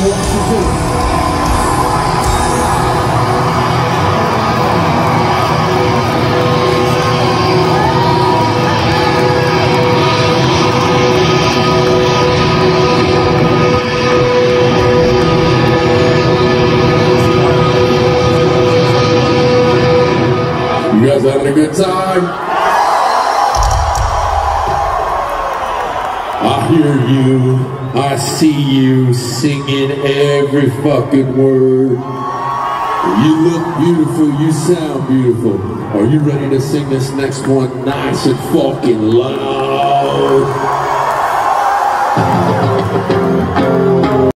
Washington. You guys having a good time? I hear you, I see you singing every fucking word. You look beautiful, you sound beautiful. Are you ready to sing this next one nice and fucking loud?